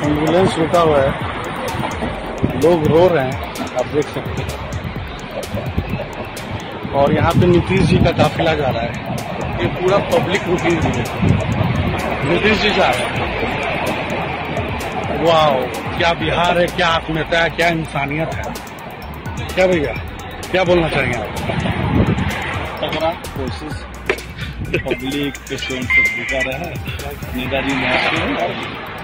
Ambulance रुका हुआ है, लोग रो रहे हैं, आप देख सकते हैं। और यहाँ पे नीतीश जी का काफिला जा रहा है, ये पूरा पब्लिक नीतीश जी जा रहा है। वाह, क्या बिहार है, क्या आत्मीयता है, क्या इंसानियत है। क्या भैया, क्या बोलना चाहेंगे आप? तगड़ा कोशिश पब्लिक पेशेंट सब दिखा रहा है। नेताजी